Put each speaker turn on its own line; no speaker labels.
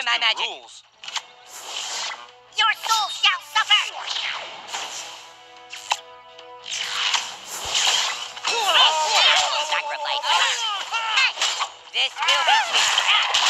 There, my magic.
Rules.
Your soul shall suffer! Sacrifice. This will be sweet.